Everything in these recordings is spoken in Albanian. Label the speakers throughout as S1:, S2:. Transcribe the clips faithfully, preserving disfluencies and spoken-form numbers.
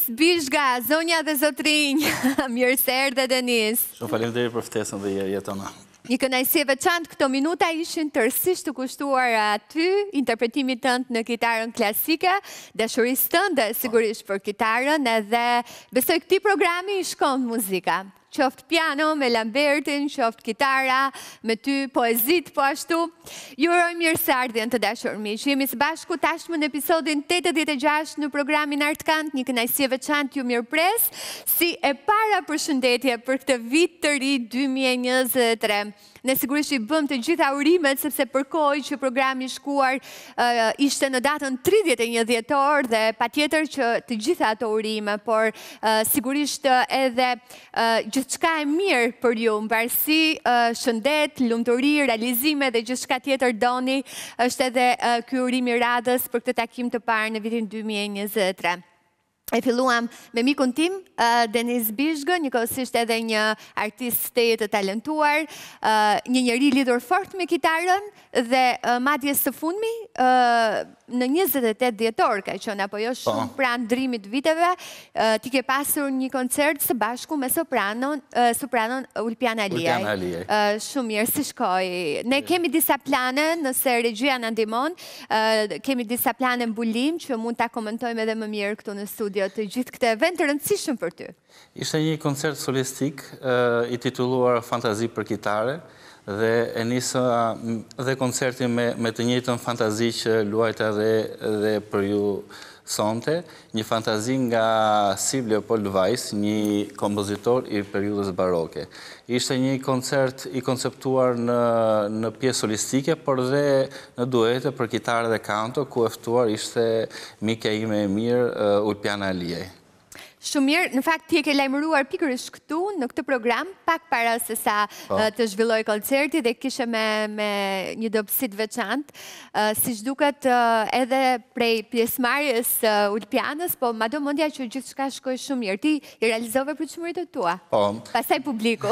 S1: Bishga, zonja dhe zotrinj. Mirë se erdhe, Denis.
S2: Shumë faleminderit për ftesën dhe jetona.
S1: Një kënaqësi e veçantë, këto minuta ishin tërësisht të kushtuar aty, interpretimit tënd në kitarën klasike, dashurisë tënde sigurisht për kitarën, edhe besoj këtij programi i shkon muzika. Qoftë piano me Lambertin, qoftë kitara, me ty poezit po ashtu. Ju uroj mirëseardhjen të dashur miq. Jemi së bashku tashmë në episodin tetëdhjetë e gjashtë në programin Artkant, një kënaqësi e veçantë ju mirëpres, si e para përshëndetje për këtë vit të ri dy mijë e njëzet e tre. Ne sigurisht i bëm të gjitha urimet, sepse për kohë që programi i shkuar uh, ishte në datën tridhjetë e një dhjetor dhe patjetër që të gjitha ato urime, por uh, sigurisht uh, edhe uh, gjithçka e mirë për ju, mbarësi, uh, shëndet, lumturi, realizime dhe gjithçka tjetër doni, është edhe uh, ky urim i radhës për këtë takim të parë në vitin dy mijë e njëzet e tre. E filluam me mikun tim, uh, Denis Bishgë, njëkohësisht edhe një artist teje të talentuar, uh, një njeri lidhur fort me kitarën dhe uh, madje së fundmi, uh, në njëzet e tetë dhjetor ka qenë, apo jo shumë pranë ndrimit viteve, uh, ti ke pasur një koncert së bashku me sopranon, uh, sopranon Ulpiana Aliaj.
S2: Ulpiana Aliaj.
S1: Uh, shumë mirë, si shkoi. Ne kemi disa plane, nëse regjia na ndihmon, uh, kemi disa plane mbulim që mund ta komentojmë edhe më mirë këtu në studio të gjithë këtë event të rëndësishëm për ty.
S2: Ishte një koncert solistik uh, i titulluar Fantazi për kitare dhe e nisa dhe koncertin me, me të njëjtën fantazi që luajta dhe, dhe për ju sonte, një fantazi nga Sir Leopold Weiss, një kompozitor i periudhës baroke. Ishte një koncert i konceptuar në, në pjesë solistike, por dhe në duete për kitarë dhe kanto, ku eftuar ishte mika ime e mirë, uh, Ulpiana Aliaj.
S1: Shumë mirë, në fakt ti e ke lajmëruar pikërisht këtu në këtë program, pak para se sa uh, të zhvilloj koncerti dhe kishe me, me një dobësi të veçantë, uh, siç duket uh, edhe prej pjesëmarrjes uh, Ulpianës, po mado mendja që gjithçka shkoi shumë mirë. Ti i realizove pritshmëritë tua.
S2: Po.
S1: Pastaj publiku.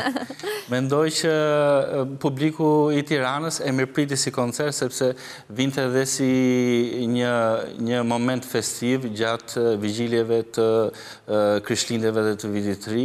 S2: Mendoj që publiku i Tiranës e mirëpriti si koncert sepse vinte dhe si një një moment festiv gjatë vigjiljeve të Krishtlindjeve dhe të vitit të ri,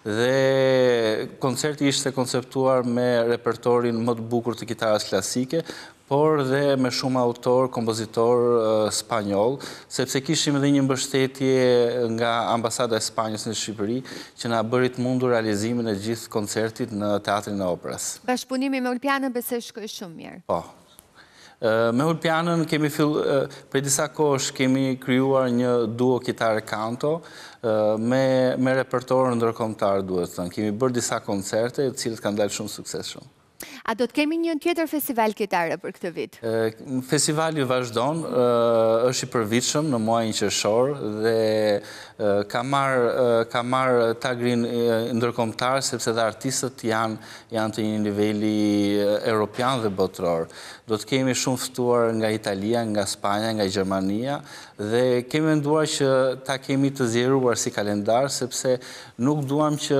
S2: dhe koncerti ishte konceptuar me repertorin më të bukur të kitarës klasike, por dhe me shumë autor, kompozitor uh, spanjoll, sepse kishim edhe një mbështetje nga ambasada e Spanjës në Shqipëri, që na bëri të mundur realizimin e gjithë koncertit në Teatrin e Operës.
S1: Bashkëpunimi me Ulpianën besoj shkoi shumë mirë.
S2: Po. Me Ulpianën kemi fill, për disa kohësh kemi krijuar një duo kitare kanto me, me repertorën ndërkombëtar, duhet të thënë. Kemi bërë disa koncerte, të cilët kanë dalë shumë suksesshëm.
S1: A do të kemi një tjetër festival kitare për këtë vit?
S2: Festivali vazhdon, është i përvitshëm në muajin qershor dhe ka marrë ka marrë tagrin ndërkombëtar sepse dhe artistët janë janë të një niveli europian dhe botror. Do të kemi shumë ftuar nga Italia, nga Spanja, nga Gjermania dhe kemi menduar që ta kemi të zgjeruar si kalendar sepse nuk duam që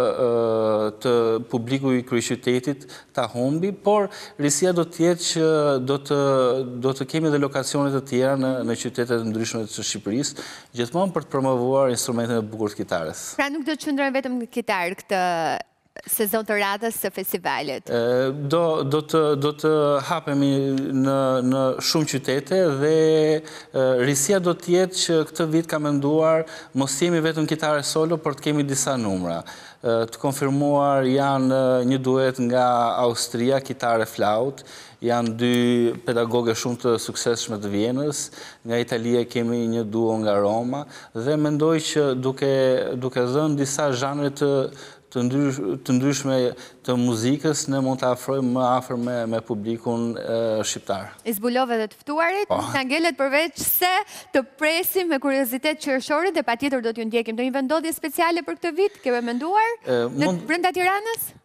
S2: të publiku i kryeqytetit ta humbi, por risia do të jetë që do të do të kemi edhe lokacione të tjera në në qytete të ndryshme të Shqipërisë, gjithmonë për të promovuar instrumentet e bukur të kitarës.
S1: Pra nuk do të qëndrojmë vetëm në kitarë këtë sezon të radhës së festivalit.
S2: Do, do, të, do të hapemi në, në shumë qytete dhe risia do të jetë që këtë vit ka menduar mos jemi vetëm kitare solo, por të kemi disa numra. Të konfirmuar janë një duet nga Austria, kitare flaut, janë dy pedagoge shumë të suksesshme të Vienës, nga Italia kemi një duo nga Roma, dhe mendoj që duke, duke dhënë disa zhanre të të ndryshme të muzikës, ne mund të afrojmë më afër me, me publikun e, shqiptar.
S1: I zbulove dhe të ftuarit, oh. Nga ngelet përveç se të presim me kuriozitet qershorit dhe patjetër do t'ju ndjekim. Do një vendodhje speciale për këtë vit, keve menduar? E, mund... Në brenda Tiranës?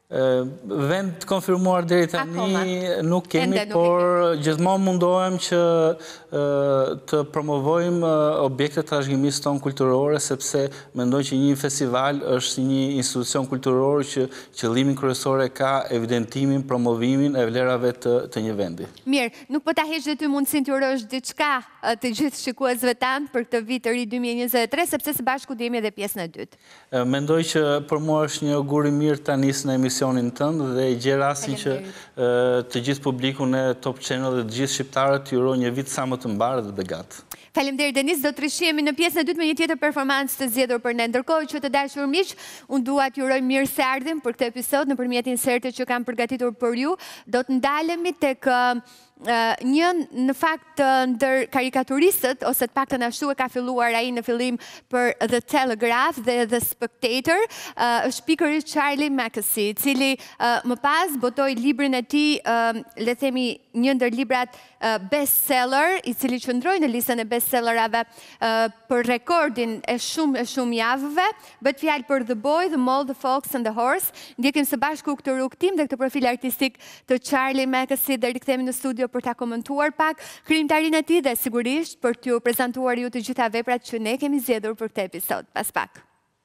S2: Vend të konfirmuar deri tani nuk kemi, por gjithmonë mundohem që të promovojmë objekte të trashëgimisë tonë kulturore, sepse mendoj që një festival është një institucion kulturor që qëllimin kryesor e ka evidentimin, promovimin e vlerave të një vendi.
S1: Mirë, nuk po ta heq dhe ty mundësin të urosh diçka të gjithë shikuesve tanë për këtë vit të ri dy mijë e njëzet e tre, sepse së bashku dhe jemi edhe pjesën e dytë.
S2: Mendoj që për mua është një augur i mirë ta nisë në emisionin tëndë dhe i gje rastin që të gjithë publikun e Top Channel dhe të gjithë shqiptarët të uroj një vit sa më të mbarë dhe begat.
S1: Faleminderit Denis, do të rishihemi në pjesën e dytë me një tjetër performancë të zgjedhur për ne. Ndërkohë që të dashur miq, unë dua t'ju uroj mirë se ardhim për këtë episod nëpërmjet inserteve që kam përgatitur për ju. Do të ndalemi tek një në fakt ndër karikaturistët, ose të paktën ashtu e ka filluar ai në fillim për The Telegraph dhe The Spectator, është pikërisht Charlie Mackesy, i cili më pas botoi librin e tij, le të themi një ndër librat bestseller, i cili qëndroi në listën e bestsellerave për rekordin e shumë e shumë javëve. Bëhet fjalë për The Boy, The Mole, The Fox and the Horse. Ndjekim së bashku këtë rrugtim dhe këtë profil artistik të Charlie Mackesy dhe rikthehemi në studio për ta komentuar pak krijimtarinë e tij dhe sigurisht për t'ju prezantuar ju të gjitha veprat që ne kemi zgjedhur për këtë episod. Pas pak.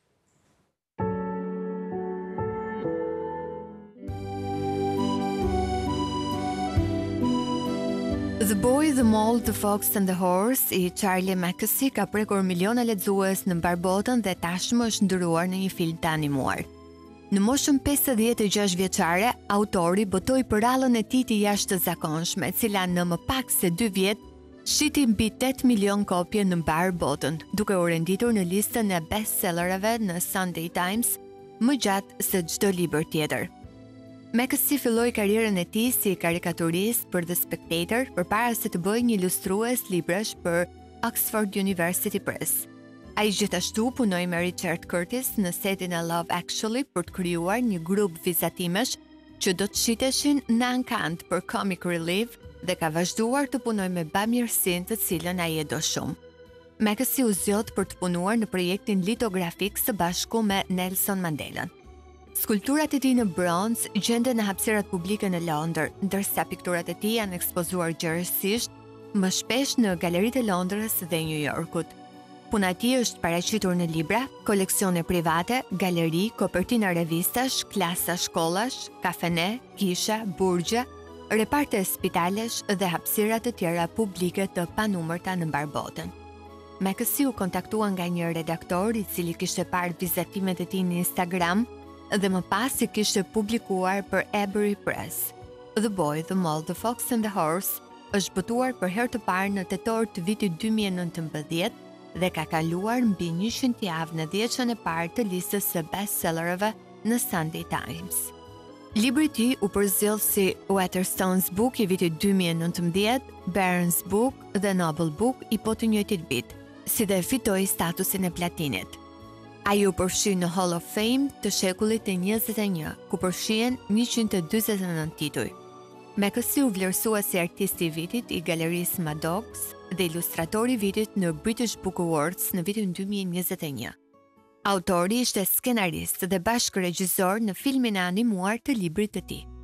S1: The Boy, The Mole, The Fox and the Horse i Charlie Mackesy ka prekur miliona lexues në mbar botën dhe tashmë është ndëruar në një film të animuar. Në moshën pesëdhjetë e gjashtë vjeçare, autori botoi për rallën e tij të jashtëzakonshme, e cila në më pak se dy vjet shiti mbi tetë milion kopje në mbar botën, duke u renditur në listën e bestsellerave në Sunday Times më gjatë se çdo libër tjetër. Mackesy filloi karrierën e tij si karikaturist për The Spectator përpara se të bëjë një ilustrues librash për Oxford University Press. Ai gjithashtu punoi me Richard Curtis në setin e Love Actually për të krijuar një grup vizatimesh që do të shiteshin në ankant për comic relief dhe ka vazhduar të punojë me bamirësinë të cilën ai e do shumë. Mackesy u zgjodh për të punuar në projektin litografik së bashku me Nelson Mandela. Skulpturat e tij në bronz gjenden në hapësirat publike në Londër, ndërsa pikturat e tij janë ekspozuar gjerësisht më shpesh në galeritë e Londrës dhe New Yorkut. Puna e tij është paraqitur në libra, koleksione private, galeri, kopertina revistash, klasa shkollash, kafene, kisha, burgje, reparte spitalesh dhe hapësira të tjera publike të panumërta në mbar botën. Mackesy u kontaktua nga një redaktor i cili kishte parë vizatimet e tij në Instagram dhe më pas i kishte publikuar për Avery Press. The Boy, The Mole, The Fox and the Horse është botuar për herë të parë në tetor të vitit dy mijë e nëntëmbëdhjetë dhe ka kaluar mbi njëqind javë në dhjetëshën e parë të listës së bestsellerëve në Sunday Times. Libri i tij u përzjell si Waterstone's Book i vitit dy mijë e nëntëmbëdhjetë, Barron's Book dhe Nobel Book i po të njëjtit vit, si dhe fitoi statusin e platinit. Ai u përfshi në Hall of Fame të shekullit të njëzet e një, ku përfshihen njëqind e dyzet e nëntë tituj. Mackesy u vlerësua si artisti i vitit i galerisë Maddox dhe ilustratori i vitit në British Book Awards në vitin dy mijë e njëzet e një. Autori ishte skenarist dhe bashkëregjisor në filmin e animuar të librit të tij.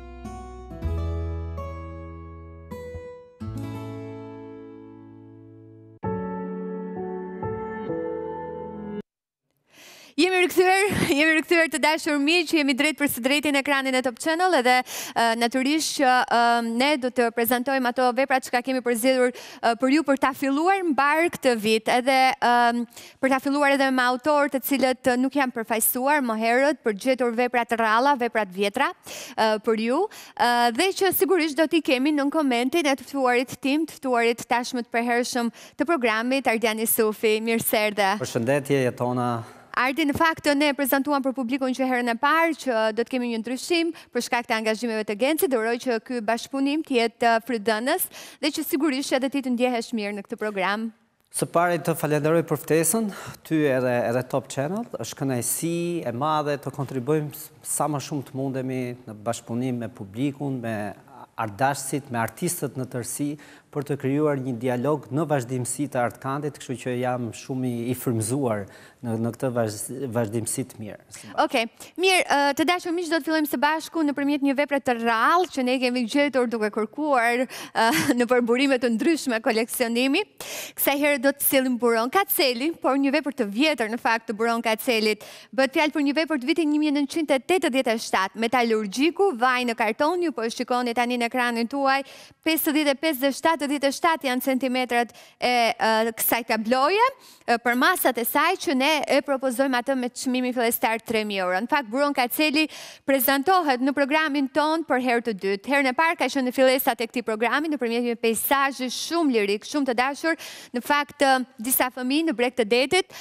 S1: Jemi rikthyer, jemi rikthyer të dashur miq, jemi drejt për së drejti në ekranin e Top Channel edhe uh, natyrisht që uh, ne do të prezantojmë ato veprat që kemi përzgjedhur uh, për ju për ta filluar mbar këtë vit, edhe um, për ta filluar edhe me autorë të cilët uh, nuk janë përfaqësuar më herët për gjetur vepra të rralla, vepra të vjetra uh, për ju, uh, dhe që sigurisht do t'i kemi në komentin e të ftuarit tim, të ftuarit tashmë të përhershëm të programit, Ardian Isufi. Mirë se erdhe.
S3: Përshëndetje, Jetona.
S1: Ardi, në fakt, ne prezantuam për publikun që herën e parë që do të kemi një ndryshim për shkak të angazhimeve të Genci, dhe uroj që ky bashkëpunim të jetë frydënës dhe që sigurisht edhe ti të ndjehesh mirë në këtë program.
S3: Së pari të falenderoj për ftesën, ty edhe, edhe Top Channel, është kënaqësi e madhe të kontribuojmë sa më shumë të mundemi në bashkëpunim me publikun, me ardashësit, me artistët në tërësi, për të krijuar një dialog në vazhdimsi të artkandit, kështu që jam shumë i frymëzuar në, në këtë vazhdimsi të mirë.
S1: Okej, mirë, të dashur miq, do të fillojmë së bashku nëpërmjet një vepre të rrallë që ne kemi gjetur duke kërkuar në përburime të ndryshme koleksionimi. Kësaj herë do të sillim buron Kaceli, por një vepër të vjetër në fakt të buron Kacelit. Bëhet fjalë për një vepër të vitit një mijë e nëntëqind e tetëdhjetë e shtatë, metalurgjiku, vaj në karton, ju po e shikoni tani në ekranin tuaj, pesëdhjetë e pesë dhe shtatëdhjetë e shtatë janë centimetrat e kësaj tabloje, për masat e saj që ne e propozojmë atë me çmimin fillestar tre mijë euro. Në fakt, buron Kaceli prezantohet në programin ton për herë të dytë. Herën e parë ka qenë në fillesat e këtij programi nëpërmjet një peizazhi shumë lirik, shumë të dashur. Në fakt, disa fëmijë në breg të detit,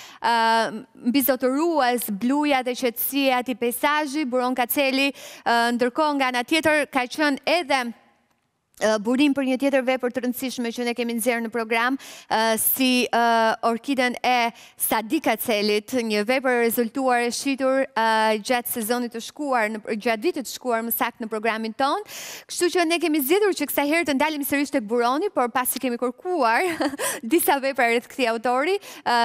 S1: mbizotërues bluja dhe qetësia e atij peizazhi, buron Kaceli, ndërkohë nga ana tjetër ka qenë edhe burim për një tjetër vepër të rëndësishme që ne kemi nxjerrë në program, si orkiden e Sadi Kacelit, një vepër e rezultuar e shitur gjatë sezonit të shkuar, gjatë vitit të shkuar më saktë në programin ton. Kështu që ne kemi zgjedhur që kësaj herë të ndalim sërish tek buroni, por pasi kemi kërkuar disa vepra rreth këtij autori,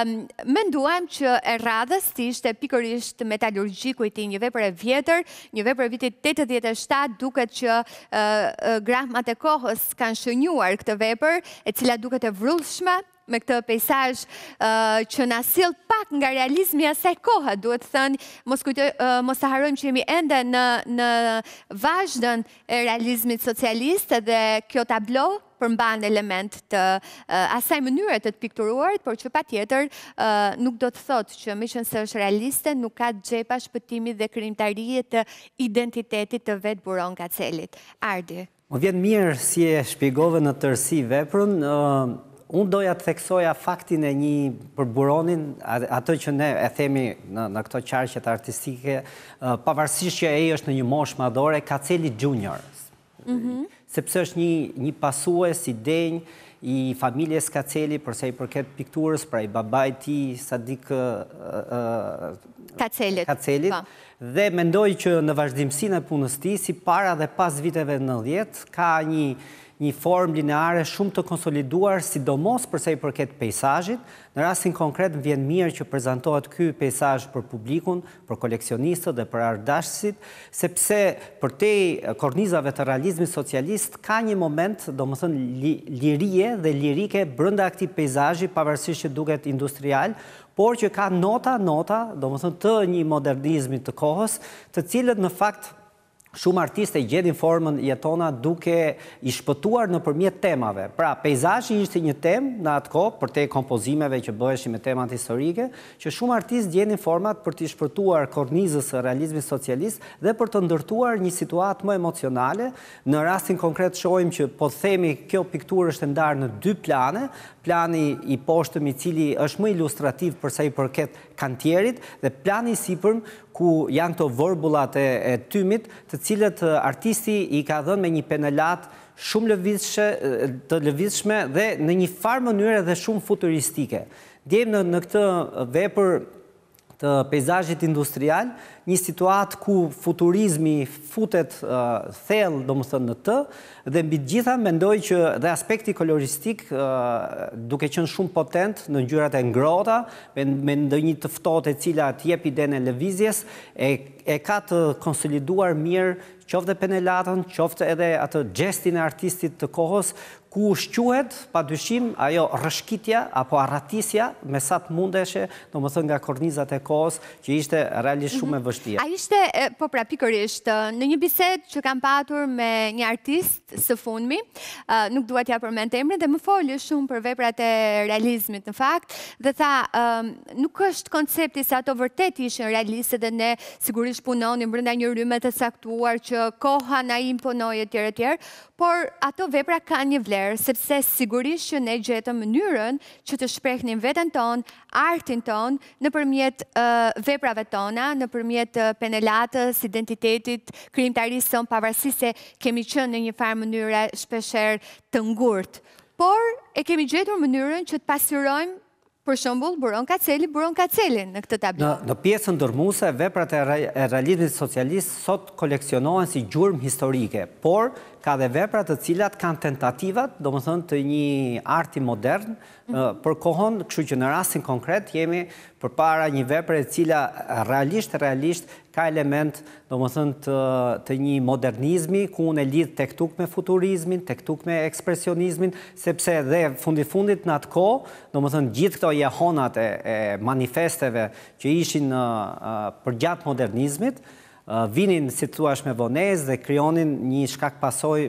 S1: menduam që e radhës të ishte pikërisht metalurgjiku i tij, një vepër e vjetër, një vepër e vitit tetëdhjetë e shtatë, duket që grahmat e kohës kanë shënjuar këtë vepër, e cila duket e vrullshme, me këtë peizazh që na sill pak nga realizmi i asaj kohe, duhet thënë, mos kujtoj, mos ta harrojmë që jemi ende në në vazhdën e realizmit socialist dhe kjo tablo përmban element të asaj mënyre të të pikturuar, por që patjetër nuk do të thotë që meqense është realiste, nuk ka xhepa shpëtimi dhe krijimtarie të identitetit të vet buron Kacelit. Ardi.
S3: Më vjen mirë si e shpjegove në tërësi veprën. Unë doja të theksoja faktin e një për buronin, atë që ne e themi në, në këto qarqet artistike, pavarësisht që ai është në një moshë madhore, Kaceli Junior. Mm-hmm. Sepse është një, një pasues i denj i familjes Kaceli, përsa i përket pikturës, pra i babait i tij Sadik uh,
S1: Kacelit.
S3: Kacelit. Dhe mendoj që në vazhdimsinë e punës tij, si para dhe pas viteve nëntëdhjetë, ka një një formë lineare shumë të konsoliduar, sidomos përsa i përket peizazhit. Në rastin konkret më vjen mirë që prezantohet ky peizazh për publikun, për koleksionistët dhe për ardashësit, sepse përtej kornizave të realizmit socialist ka një moment, domethënë li, lirie dhe lirike brenda këtij peizazhi, pavarësisht që duket industrial, por që ka nota, nota, domethënë të një modernizmi të kohës, të cilët në fakt shumë artistë e gjetin formën jetona duke i shpëtuar nëpërmjet temave. Pra, peizazhi ishte një temë në atë kohë, për te kompozimeve që bëheshin me temat historike, që shumë artistë gjetin format për të shpëtuar kornizës së realizmit socialist dhe për të ndërtuar një situatë më emocionale. Në rastin konkret shohim që po themi kjo pikturë është ndarë në dy plane, plani i poshtëm i cili është më ilustrativ përsa i përket kantierit dhe plani i sipërm ku janë këto vërbullat e, e tymit, të cilët artisti i ka dhënë me një penelat shumë lëvizshme, të lëvizshme dhe në një farë mënyre dhe shumë futuristike. Djem në, në këtë vepër të peizazhit industrial, një situatë ku futurizmi futet uh, thellë, domethënë në të, dhe mbi të gjitha mendoj që dhe aspekti koloristik, uh, duke qenë shumë potent në ngjyrat e ngrohta, me, me ndonjë të ftohtë e cila të jep idenë e lëvizjes, e, e ka të konsoliduar mirë qoftë penelatën, qoftë edhe atë gestin e artistit të kohës, ku shquhet, pa dyshim, ajo rrëshqitja apo arratisja me sa të mundeshe, domethënë nga kornizat e kohës, që ishte realisht shumë e vështirë.
S1: A ishte, po pra pikërisht, në një bisedë që kam patur me një artist së fundmi, nuk dua t'ja përmend emrin, dhe më foli shumë për veprat e realizmit në fakt, dhe tha, nuk është koncepti se ato vërtet ishin realiste dhe ne sigurisht punonim brenda një rrymë të caktuar që koha na imponoi etj etj, por ato vepra kanë një vlerë, sepse sigurisht që ne gjetëm mënyrën që të shprehnim veten ton, artin ton, nëpërmjet uh, veprave tona, nëpërmjet uh, penelatës, identitetit, krijimtarisë son, pavarësisht se kemi qenë në një farë mënyre shpeshherë të ngurtë. Por e kemi gjetur mënyrën që të pasqyrojmë për shembull, Buron Kaceli, Buron Kacelin në këtë tablo.
S3: Në, në pjesën dërmuese, veprat e, re, e realizmit socialist sot koleksionohen si gjurmë historike, por ka dhe veprat të cilat kanë tentativat, do më thënë të një arti modern, mm-hmm. për kohën, kështu që në rastin konkret jemi përpara një vepre e cila realisht, realisht ka element, do më thënë të, të një modernizmi, ku unë e lidh tek tuk me futurizmin, tek tuk me ekspresionizmin, sepse dhe fundi-fundit në atë kohë, do më thënë gjithë këto jehonat e, e manifesteve që ishin uh, për gjatë modernizmit, Uh, vinin, si të thuash, me vonez dhe kryonin një shkak pasoj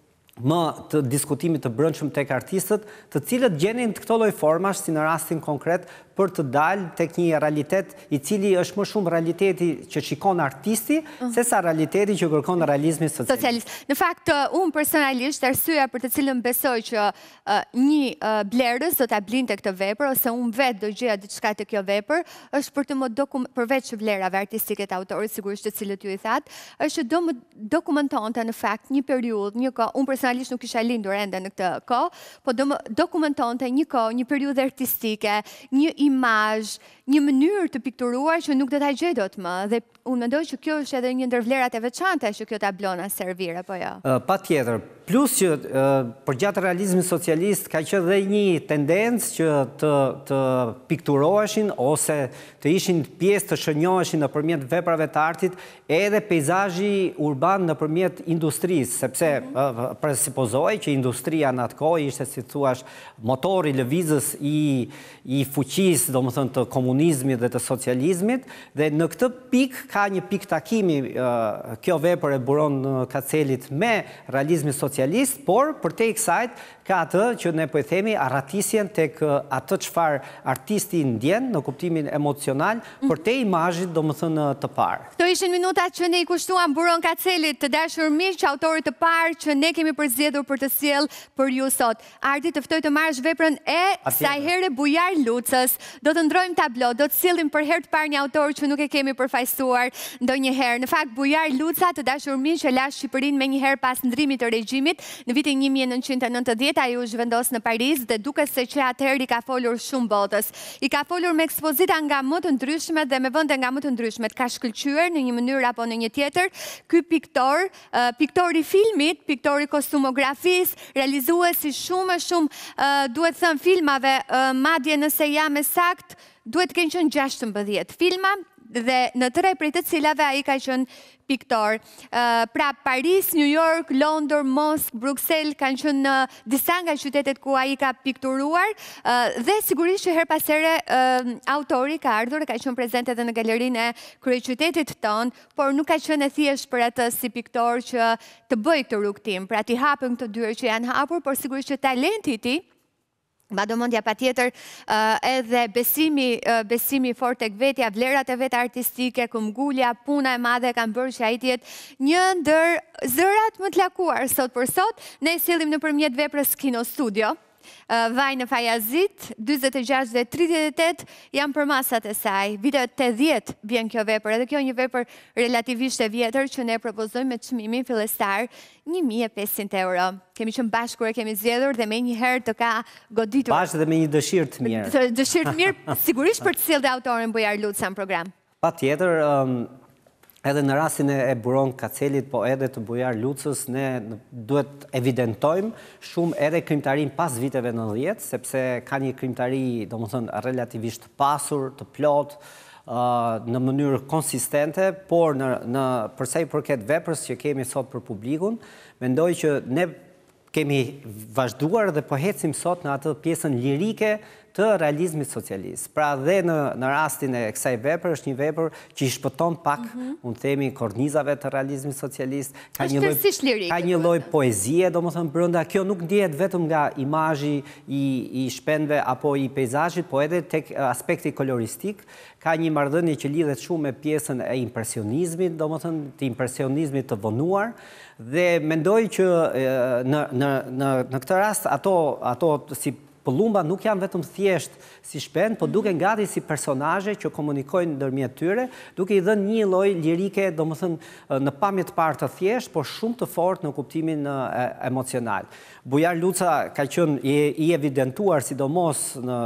S3: më të diskutimit të brendshëm tek artistët, të cilët gjenin të këto lloj formash, si në rastin konkret, për të dalë tek një realitet i cili është më shumë realiteti që shikon artisti, uh. se sa realiteti që kërkon realizmi socialist.
S1: socialist. Në fakt, unë personalisht, arsyeja për të cilën besoj që uh, një uh, blerës do ta blinte këtë vepër, ose unë vetë do gjeja diçka të kjo vepër, është për të më dokumentuar, përveç vlerave artistike të autorit, sigurisht të cilët ju i thatë, është që do më dokumentonte në fakt një periudhë, një kohë, unë personalisht nuk isha lindur ende në këtë kohë, po do më dokumentonte një kohë, një periudhë artistike, një imazh, një mënyrë të pikturuar që nuk do ta gjej dot më, dhe unë mendoj që kjo është edhe një ndër vlerat e veçanta që kjo tablo na servir, apo jo?
S3: Uh, Patjetër. Plus që uh, për gjatë realizmit socialist ka qenë dhe një tendencë që të, të pikturoheshin ose të ishin pjesë të shënjoheshin nëpërmjet veprave të artit edhe peizazhi urban nëpërmjet industrisë, sepse mm-hmm. uh, presupozoj që industria në atë kohë ishte, si thuash, motori lëvizës i, i fuqisë, domethënë të komunizmit dhe të socializmit, dhe në këtë pikë ka një pikë takimi uh, kjo vepër e Buron Kacelit me realizmin socialist, por për te i kësajt ka atë që ne po e themi arratisjen tek atë çfarë artisti ndjen në kuptimin emocional, për te imazhit do më thënë të parë.
S1: Këto ishin minutat që ne i kushtuam Buron Kacelit, të dashur miq, autorit të parë që ne kemi përzgjedhur për të sjell për ju sot. Arti, të ftoj të marrësh veprën e kësaj here Bujar Lucës. Do të ndrojmë tablo, do të sjellim për herë të parë një autor që nuk e kemi përfaqësuar ndonjëherë. Në fakt Bujar Luca, të dashur miq, që la Shqipërinë me një herë pas ndrimit të regjimit në vitin një mijë e nëntëqind e nëntëdhjetë, ai u zhvendos në Paris dhe duket se që atëherë i ka folur shumë botës. I ka folur me ekspozita nga më të ndryshmet dhe me vende nga më të ndryshmet. Ka shkëlqyer në një mënyrë apo në një tjetër. Ky piktor, uh, piktori filmit, piktori kostumografisë, realizuesi shumë e shumë, uh, duhet thënë filmave, uh, madje nëse jam e sakt, duhet të kenë qenë gjashtëmbëdhjetë filma, dhe në tëre prej të cilave ai ka qenë piktor. Uh, pra Paris, New York, Londër, Moskë, Bruxelles kanë qenë në disa nga qytetet ku ai ka pikturuar, uh, dhe sigurisht që her pas here uh, autori ka ardhur, ka qenë prezente edhe në galerinë e kryeqytetit tonë, por nuk ka qenë e thjesht për atë si piktor që të bëj këtë rrugtim, pra ti hapën këto dyert që janë hapur, por sigurisht që talenti i tij, Badomendja patjetër, uh, edhe besimi, uh, besimi fort tek vetja, vlerat e vet artistike, këmbgulja, puna e madhe kanë bërë që ai të jetë një ndër zërat më të lakuar sot për sot. Ne sjellim nëpërmjet veprës Kino Studio. Uh, vaj në Fajazit, dyzet e gjashtë dhe tridhjetë e tetë janë për masat e saj. Vite tetëdhjetë vjen kjo vepër, edhe kjo një vepër relativisht e vjetër që ne propozojmë me çmimin fillestar një mijë e pesëqind euro. Kemi qenë bashkë kur e kemi zgjedhur dhe me një herë të ka goditur.
S3: Bashkë dhe me një dëshirë të mirë.
S1: Dëshirë të mirë, sigurisht për të sjellë autorin Bujar Luca në program.
S3: Patjetër, um, edhe në rastin e Buron Kacelit, po edhe të Bujar Lucës, ne duhet evidentojmë shumë edhe krimtarin pas viteve nëntëdhjetë, sepse ka një krimtari, do më thënë, relativisht të pasur, të plot, uh, në mënyrë konsistente, por në, në përsa i përket veprës që kemi sot për publikun, mendoj që ne kemi vazhduar dhe po ecim sot në atë pjesën lirike të realizmit socialist. Pra dhe në, në rastin e kësaj vepër, është një vepër që i shpëton pak, mm-hmm. unë themi, kornizave të realizmit socialist. Ka një lloj, ka një lloj poezie, do më thëmë brenda. Kjo nuk ndjehet vetëm nga imazhi i, i shpendve apo i peizazhit, po edhe tek aspekti koloristik. Ka një marrëdhënie që lidhet shumë me pjesën e impresionizmit, do më thëmë, të impresionizmit të vonuar, dhe mendoj që në, në, në, në këtë rast ato, ato si pëllumba nuk janë vetëm thjesht si shpend, po duke gati si personazhe që komunikojnë ndërmjet tyre, duke i dhënë një lloj lirike, domethënë në pamje të parë të thjesht, por shumë të fortë në kuptimin emocional. Bujar Luca ka qenë i, i evidentuar sidomos në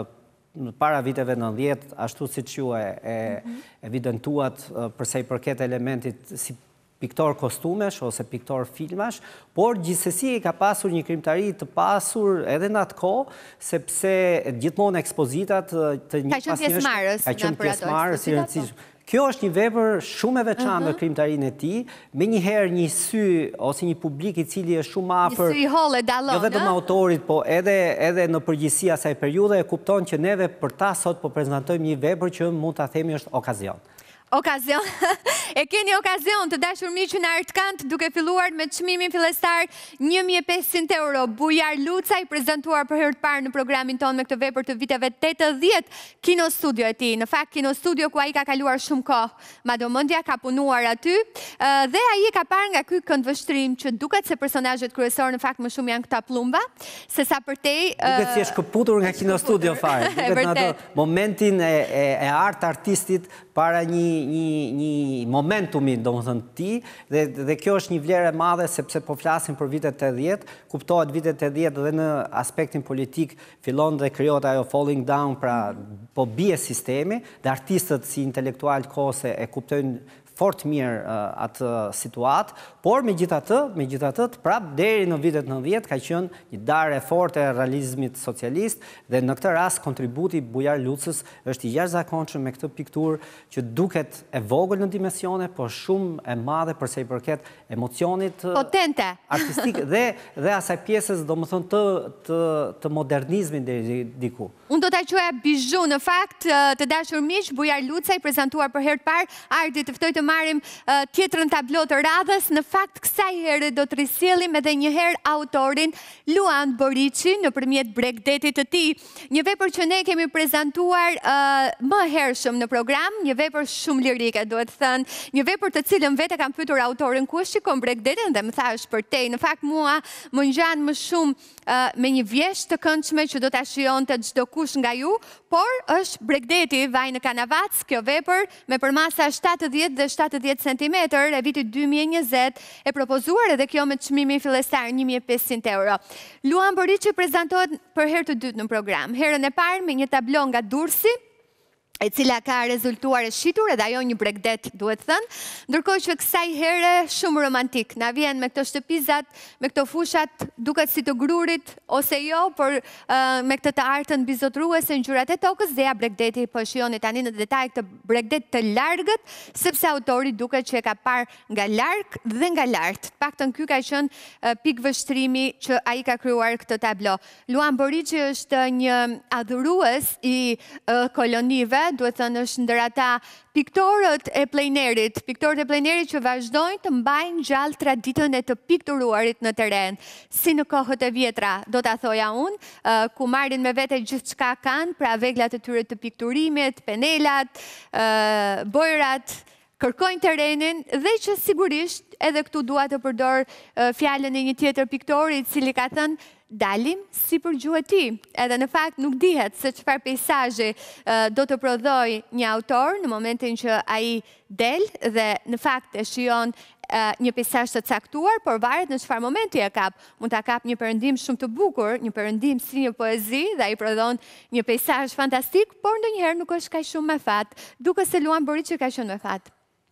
S3: në para viteve nëntëdhjetë, ashtu si që e evidentuat përse i përket elementit si piktor kostumesh ose piktor filmash, por gjithsesi ka pasur një krimtari të pasur edhe në atë kohë, sepse gjithmonë ekspozitat të një
S1: Ka qenë pjesëmarrës
S3: ka qenë pjesëmarrës i rëndësishëm. Kjo është një vepër shumë e veçantë në krimtarinë e tij, me njëherë një sy ose një publik i cili është shumë afër.
S1: Një sy i hollë dallon.
S3: Jo vetëm autorit, po edhe edhe në përgjithësi asaj periudhe e kupton që neve për ta sot po prezantojmë një vepër që mund ta themi është okazion.
S1: Okazion, e keni okazion të dashur miqë në Artkant duke filluar me çmimin fillestar një mijë e pesëqind euro. Bujar Luca i prezentuar për herë të parë në programin tonë me këtë vepër të viteve tetëdhjetë, Kino Studio e tij. Në fakt Kino Studio ku ai ka kaluar shumë kohë, madomendja ka punuar aty dhe ai ka parë nga ky këndvështrim që duket se personazhet kryesorë në fakt më shumë janë këta plumba, se sa përtej
S3: duket si është këputur nga Kino Studio fare. Duket në atë momentin e e art artistit para një një një momentumi, domethënë ti, dhe dhe kjo është një vlerë e madhe sepse po flasim për vitet tetëdhjetë, kuptohet vitet tetëdhjetë dhe në aspektin politik fillon dhe krijohet ajo falling down, pra po bie sistemi dhe artistët si intelektual kohëse e kuptojnë fort mirë atë situatë, por megjithatë, megjithatë prap deri në vitet nëntëdhjetë ka qenë një darë e fortë e realizmit socialist dhe në këtë rast kontributi Bujar Lucës është i jashtëzakonshëm me këtë pikturë që duket e vogël në dimensione, por shumë e madhe përsa i përket emocionit
S1: potente
S3: artistik dhe dhe asaj pjesës domethënë të të të modernizmit deri diku.
S1: Unë do ta quaja bizhu në fakt, të dashur miq, Bujar Luca i prezantuar për herë të parë, ardhi të ftoj të marrim tjetrën tablo të radhës. Në fakt kësaj here do të risjellim edhe një herë autorin Luan Boriçi nëpërmjet bregdetit të tij. Një vepër që ne kemi prezantuar më hershëm në program, një vepër shumë lirike, duhet thënë, një vepër të cilën vetë kam pyetur autorin ku shikon bregdetin dhe më tha është për te. Në fakt mua më ngjan më shumë me një vjesht të këndshme që do ta shijonte çdo kush nga ju, por është bregdeti vaj në Kanavac, kjo vepër me përmasa shtatëdhjetë dhe shtatëdhjetë centimetër e vitit dy mijë e njëzet e propozuar edhe kjo me çmimin fillestar një mijë e pesëqind euro. Luan Boriçi prezantohet për herë të dytë në program. Herën e parë me një tablo nga Durrësi, e cila ka rezultuar e shitur edhe ajo një bregdet, duhet thënë, ndërkohë që kësaj here shumë romantik. Na vjen me këto shtëpizat, me këto fushat, duket si të grurit ose jo, por me këtë të artën bizotruese në gjyrat e tokës, dhe ja bregdeti po shihoni tani në detaj këtë bregdet të largët, sepse autori duket që e ka parë nga larg dhe nga lart. Paktën ky ka qenë pikë vështrimi që ai ka krijuar këtë tablo. Luan Boriçi është një adhurues i kolonive, duhet thënë është ndër ata piktorët e plenerit, piktorët e plenerit që vazhdojnë të mbajnë gjallë traditën e të pikturuarit në teren, si në kohët e vjetra, do ta thoja unë, ku marrin me vete gjithçka kanë, pra veglat e tyre të pikturimit, penelat, bojrat, kërkojnë terenin dhe që sigurisht edhe këtu dua të përdor fjalën e një tjetër piktori i cili ka thënë dalim si për gjuhë ti. Edhe në fakt nuk dihet se çfarë peizazhi do të prodhoj një autor në momentin që ai del dhe në fakt e shijon një peizazh të caktuar, por varet në çfarë momenti e kap. Mund ta kap një perëndim shumë të bukur, një perëndim si një poezi dhe ai prodhon një peizazh fantastik, por ndonjëherë nuk është kaq shumë me fat. Duket se Luan Boriçi ka qenë me fat.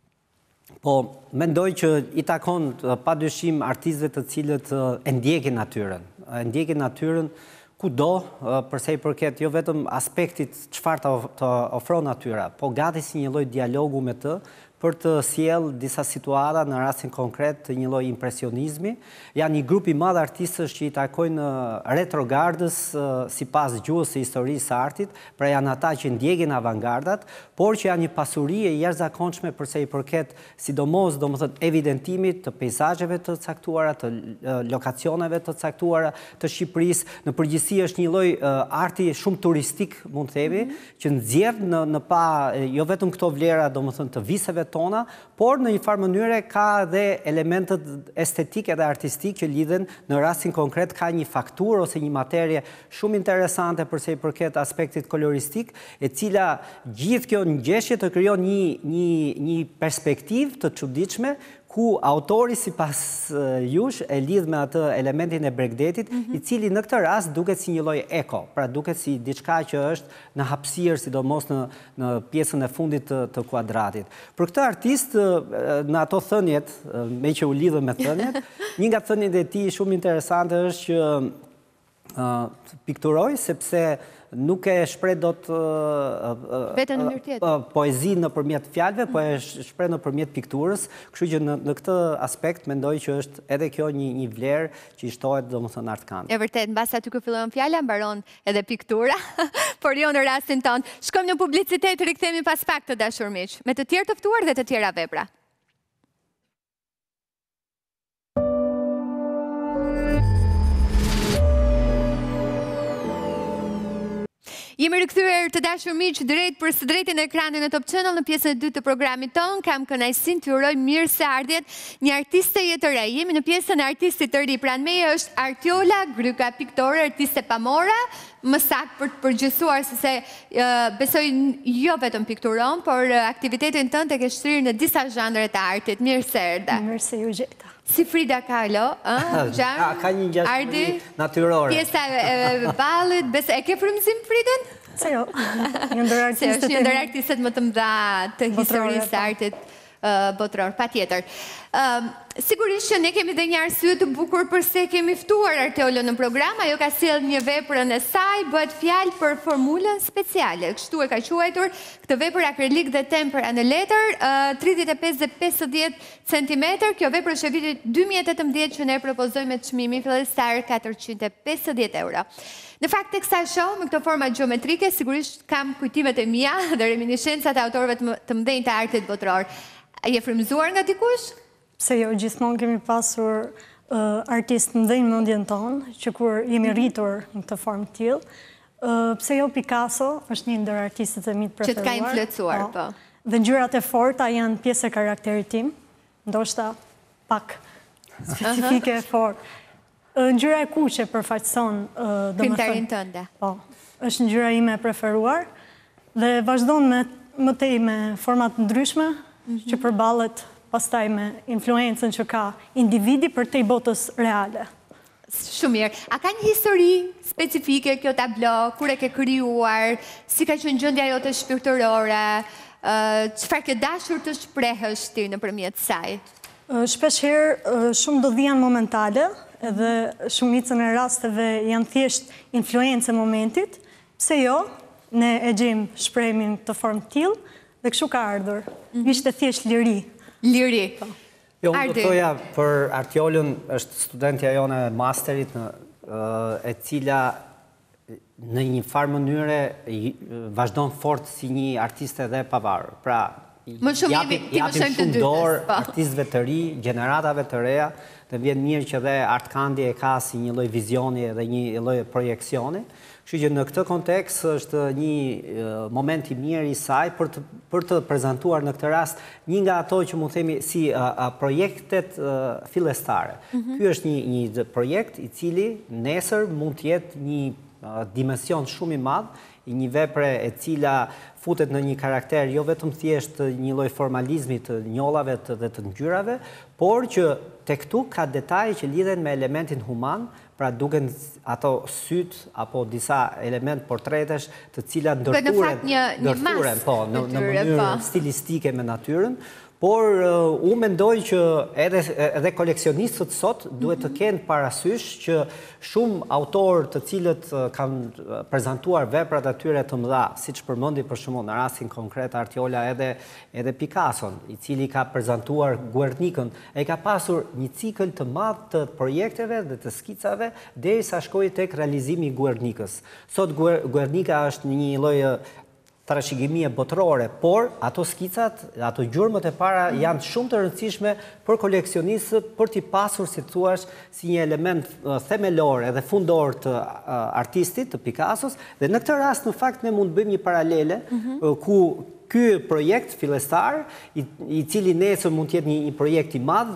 S3: Po, mendoj që i takon padyshim artistëve të cilët e ndjekin natyrën. E ndjekin natyrën kudo, përsa i përket jo vetëm aspektit çfarë të ofron natyra, po gati si një lloj dialogu me të, për të sjellë disa situata në rastin konkret të një lloj impresionizmi. Janë një grup i madh artistësh që i takojnë retrogardës sipas gjuhës së historisë së artit, pra janë ata që ndjekin avangardat, por që janë një pasuri e jashtëzakonshme përsa i përket sidomos domethënë evidentimit të peizazheve të caktuara, të lokacioneve të caktuara të Shqipërisë. Në përgjithësi është një lloj arti shumë turistik, mund të themi, që nxjerr në në pa jo vetëm këto vlera domethënë të viseve tona, por në një farë mënyre ka dhe elementet estetike dhe artistik që lidhen në rastin konkret ka një fakturë ose një materie shumë interesante përse i përket aspektit koloristik, e cila gjithë kjo ngjeshje të krijon një një një perspektivë të çuditshme ku autori si pas jush e lidh me atë elementin e Bregdetit, i cili në këtë rast duket si një lloj eko, pra duket si diçka që është në hapësirë, sidomos në, në pjesën e fundit të, të kuadratit. Për këtë artist, në ato thënjet, me që u lidhë me thënjet, një nga thënjet e tij shumë interesante është që uh, pikturoj, sepse nuk e shpreh dot
S1: vetëm në mënyrë tjetër
S3: poezi nëpërmjet fjalëve, po e shpreh nëpërmjet pikturës, kështu që në, në këtë aspekt mendoj që është edhe kjo një një vlerë që i shtohet domethënë artkant.
S1: E vërtet, mbas aty ku fillon fjala mbaron edhe piktura, por jo në rastin ton. Shkojmë në publicitet, rikthehemi pas pak të dashur miq, me të tjerë të ftuar dhe të tjera vepra. Jemi rikthyer të dashur miq drejt për së drejti në ekranin e Top Channel në pjesën e dytë të programit ton. Kam kënaqësinë t'ju uroj mirë se ardhjet një artiste të re. Jemi në pjesën e artistit të ri. Pranë meje është Artiola Gryka, piktore, artiste pamore, më saktë për të përgjithësuar se uh, besoj jo vetëm pikturon, por uh, aktivitetin tënd e ke shtrirë në disa zhandre të artit. Mirë se erdhe.
S4: Mirë se ju gjeta.
S1: Si Frida Kahlo,
S3: ka, ka një ngjashmëri natyrore.
S1: Pjesa e ballit, besoj e ke frymëzim Fridën?
S4: Se jo. Një ndër artistët.
S1: Se është një ndër artistët më të mëdha të historisë së artit botror, patjetër. Sigurisht që ne kemi dhe një arsye të bukur përse kemi ftuar Artiolën në program. Ajo ka sjellë një veprën e saj, bëhet fjalë për formulën speciale. Kështu e ka quajtur këtë vepër akrilik dhe tempera në letër, tridhjetë e pesë dhe pesëdhjetë centimetër. Kjo vepër është e vitit dy mijë e tetëmbëdhjetë që ne propozojmë me çmimin fillestar katërqind e pesëdhjetë euro. Në fakt, tek sa shoh me këto forma gjeometrike, sigurisht kam kujtimet e mia dhe reminiscencat e autorëve të mëdhenj të artit botror. A je frymëzuar nga dikush?
S4: Pse jo, gjithmonë kemi pasur uh, artistë mëdhenj në mendjen tonë, që kur jemi rritur në këtë formë të tillë. Uh, pse jo Picasso është një ndër artistët e mi të preferuar.
S1: Që të ka influencuar, po.
S4: Dhe ngjyrat e forta janë pjesë e karakterit tim, ndoshta pak specifike e fortë. Ngjyra e kuqe përfaqëson uh,
S1: krimtarin tënde.
S4: Po, është ngjyra ime e preferuar dhe vazhdon me më tej me forma të ndryshme, mm-hmm. që përballet pastaj me influencën që ka individi për tej botës reale.
S1: Shumë mirë. A ka një histori specifike kjo tablo, kur e ke krijuar, si ka qenë gjendja jote shpirtërore, uh, çfarë ke dashur të shprehësh ti nëpërmjet saj?
S4: Uh, shpesh herë uh, shumë do dhian momentale, edhe shumicën e rasteve janë thjesht influencë e momentit, pse jo, ne e gjejmë shprehimin të formë të tillë dhe kështu ka ardhur. Mm-hmm. Ishte thjesht liri.
S1: Liri.
S3: Jo, unë do të thoja për Artiolën, është studentja jone e masterit, në, e cila në një farë mënyre vazhdon fort si një artiste dhe pavarur. Pra,
S1: më shumë
S3: japim, japim shumë dorë artistëve të ri, gjeneratave të reja, dhe vjen mirë që dhe artkandi e ka si një lloj vizioni dhe një lloj projeksioni. Kështu që në këtë kontekst është një moment i mirë i saj për të, për të prezantuar në këtë rast një nga ato që mund themi si a, a, projektet a, fillestare. Mm-hmm. Ky është një, një projekt i cili nesër mund të jetë një a, dimension shumë i madh, i një vepre e cila futet në një karakter jo vetëm thjesht një lloj formalizmi të njollave të, dhe të ngjyrave, por që tek këtu ka detaje që lidhen me elementin human, pra duken ato syt apo disa element portretesh të cilat ndërturen, ndërturen po, në, në mënyrë stilistike me natyrën, por uh, unë mendoj që edhe, edhe koleksionistët sot duhet të kenë parasysh që shumë autorë të cilët uh, kanë prezantuar veprat atyre të mëdha, siç përmendi për shembull në rastin konkret Artiola edhe edhe Picasson, i cili ka prezantuar Guernicën, e ka pasur një cikël të madh të projekteve dhe të skicave derisa shkoi tek realizimi i Guernicës. Sot Guernica është një lloj trashëgimie botërore, por ato skicat, ato gjurmët e para janë shumë të rëndësishme për koleksionistët, për t'i pasur, si thuash, si një element themelor edhe fundor të artistit, të Picassos, dhe në këtë rast, në fakt, ne mund bëjmë një paralele, mm-hmm. ku ky projekt fillestar, i, i cili nesër mund të jetë një, një projekt i madh,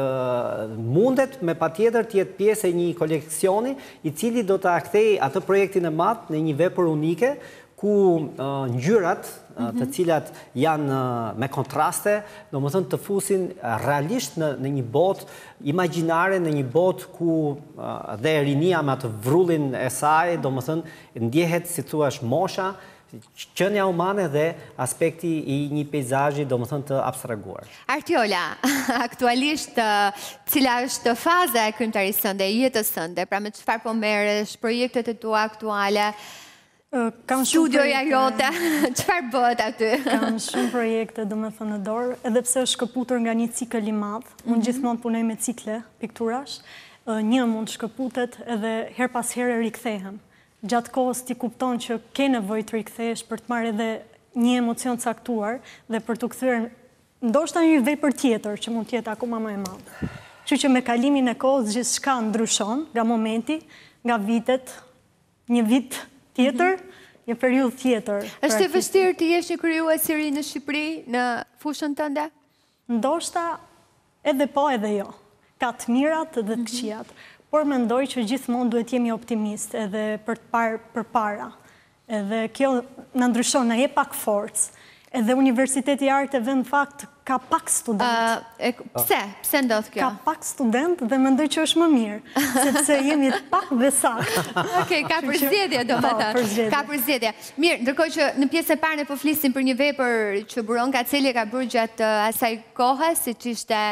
S3: mundet me patjetër të jetë pjesë e një koleksioni, i cili do të akthejë atë projektin e madh në një vepër unike, ku ngjyrat të cilat janë me kontraste, do më thënë të fusin realisht në një botë imagjinare, në një botë ku dhe rinia me atë vrullin e saj, do më thënë ndjehet si thua mosha, qenia umane dhe aspekti i një pejzazhi, do më thënë të abstraguar.
S1: Artiola, aktualisht cila është faza e krimtarisë sënde, e jetës sënde, pra me çfarë po merresh, projektet e tua aktuale, studioja jote, çfarë bëhet aty?
S4: Kam shumë projekte, do me thënë në dorë, edhe pse është shkëputur nga një cikël i madh. Unë gjithmonë punoj me cikle pikturash. Një mund shkëputet edhe her pas here rikthehem. Gjatë kohës ti kupton që ke nevojë të rikthehesh për të marrë edhe një emocion caktuar dhe për të kthyer ndoshta një vepër tjetër që mund të jetë akoma më e madhe. Kështu që me kalimin e kohës gjithçka ndryshon nga momenti, nga vitet, një vit tjetër, një periudhë tjetër.
S1: Është e vështirë të jesh një krijues i ri në Shqipëri, në fushën tënde?
S4: Ndoshta edhe po edhe jo. Ka të mirat dhe të këqijat. Por mendoj që gjithmonë duhet jemi optimist edhe për të parë përpara. Edhe kjo na ndryshon, na jep pak forcë. Edhe Universiteti i Arteve në fakt ka pak student.
S1: Pse? Pse ndodh kjo?
S4: Ka pak student dhe mendoj që është më mirë, sepse jemi pak dhe saktë.
S1: Okej, ka përzgjedhje do të thënë. Ka përzgjedhje. Mirë, ndërkohë që në pjesën e parë ne po flisim për një vepër që Buron Kaceli ka bërë gjatë asaj kohe, siç ishte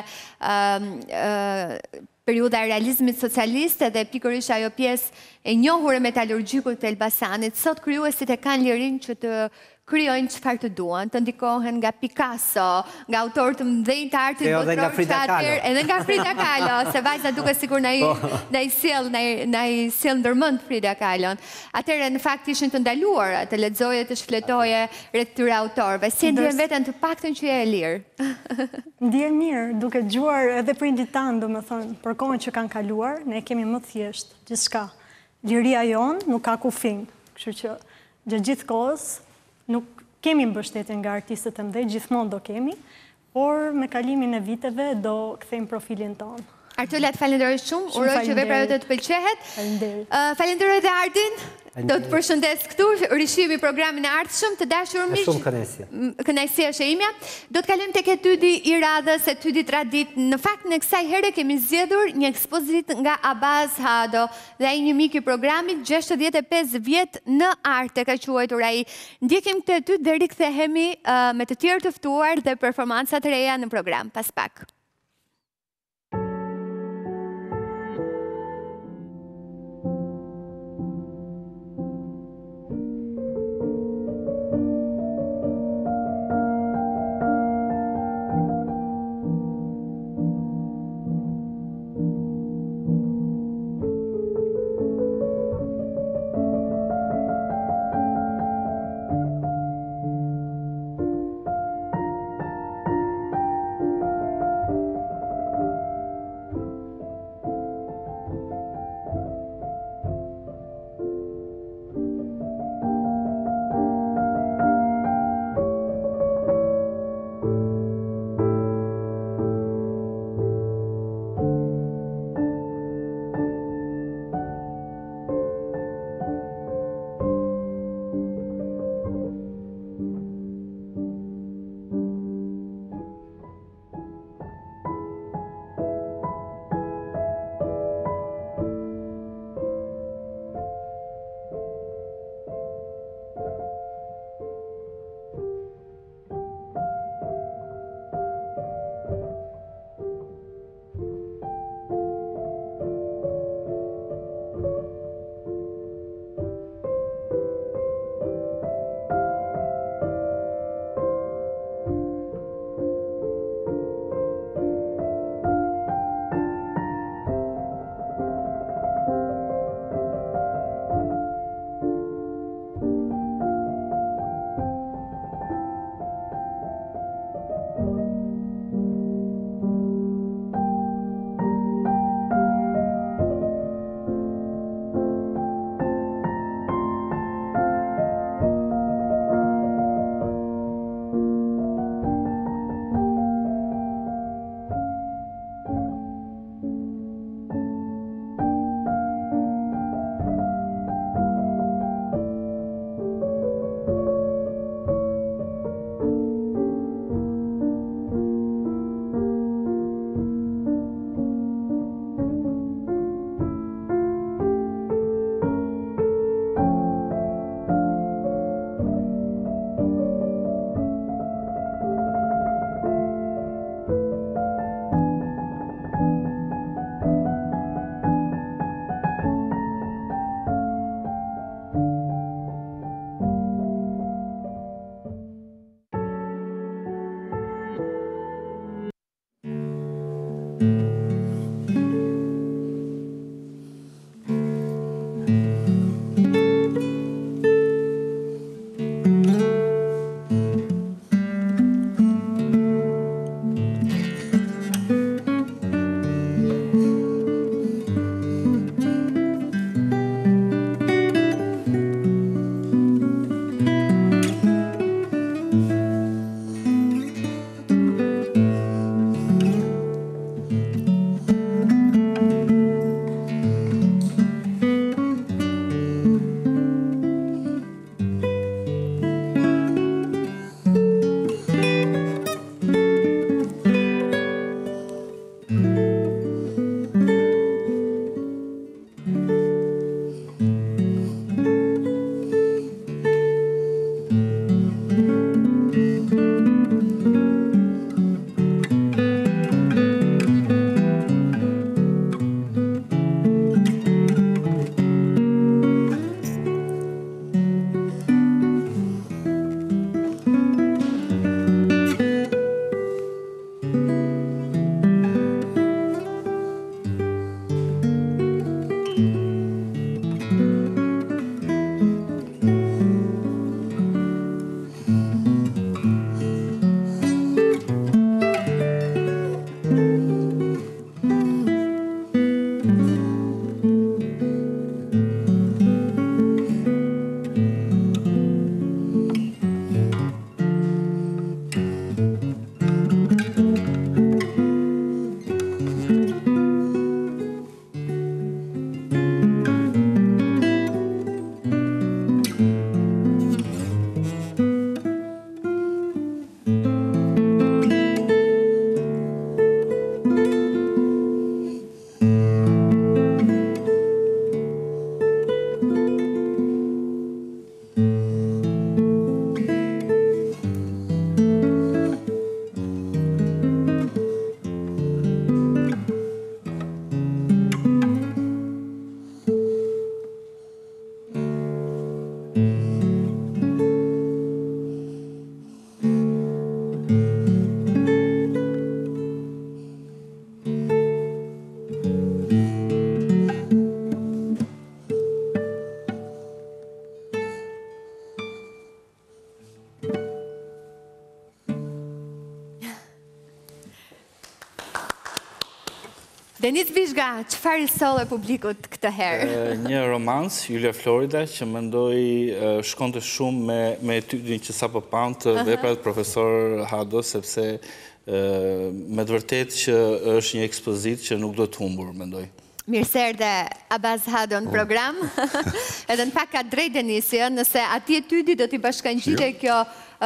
S1: periudha e realizmit socialist dhe pikërisht ajo pjesë e njohur e metalurgjikut të Elbasanit. Sot krijuesit e kanë lirinë që të krijojnë çfarë të duan, të ndikohen nga Picasso, nga autorë të mëdhenj të artit botror, edhe nga Frida Kahlo, se vajza duket sikur na i sjell, na i sjell ndërmend Frida Kahlon. Atëherë në fakt ishin të ndaluara të lexoje, të shfletoje rreth këtyre autorëve. Si e ndjen veten të paktën që je e lirë?
S4: Ndjen mirë, duke dëgjuar edhe prindit tanë, domethënë, për kohën që kanë kaluar, ne kemi më thjesht gjithçka. Liria jonë nuk ka kufin, kështu që gjatë gjithë kohës nuk kemi mbështetje nga artistët e mëdhenj, gjithmonë do kemi, por me kalimin e viteve do kthejmë profilin tonë.
S1: Artiola, të falenderoj shumë, uroj që vepra jote të pëlqehet.
S4: Faleminderit.
S1: Falenderoj dhe Ardin, do të përshëndes këtu, rishihemi programin e ardhshëm, të dashur miq.
S3: Shumë kënaqësi.
S1: Kënaqësia është e imja. Do të kalojmë tek etydi i radhës, etydi tradit. Në fakt në kësaj here kemi zgjedhur një ekspozit nga Abaz Hado, dhe ai një mik i programit, gjashtëdhjetë e pesë vjet në arte ka quajtur ai. Ndjekim këtë etyd dhe rikthehemi me të tjerë të ftuar dhe performanca të reja në program pas pak. Denis Vizhga, çfarë i solle publikut këtë herë?
S2: Një romans, Julia Florida, që mendoj shkonte shumë me etydin që sa po pam të veprat profesor Hado, sepse me të vërtet që është një ekspozit që nuk do të humbur, mendoj.
S1: Mirë se erdhe Abaz Hado në program. Edhe në pak ka drejt Denisi, nëse ati etydi do t'i bashkangjite kjo